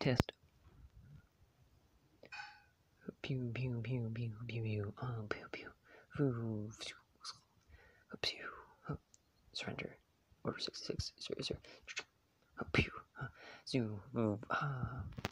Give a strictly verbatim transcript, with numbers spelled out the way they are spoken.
test. Pew pew pew pew pew pew. Um, pew pew. Pew pew. Surrender. Order sixty-six. Zero zero. Pew. Zoo. Ah.